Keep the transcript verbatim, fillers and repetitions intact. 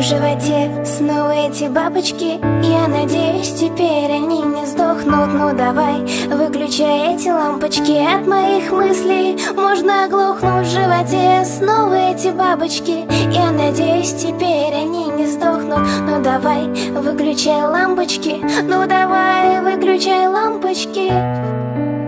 животе снова эти бабочки. Я надеюсь, теперь они не сдохнут. Ну давай, выключай эти лампочки. От моих мыслей можно оглохнуть. В животе снова эти бабочки. Я надеюсь, теперь они не сдохнут. Ну давай, выключай лампочки. Ну давай, выключай лампочки.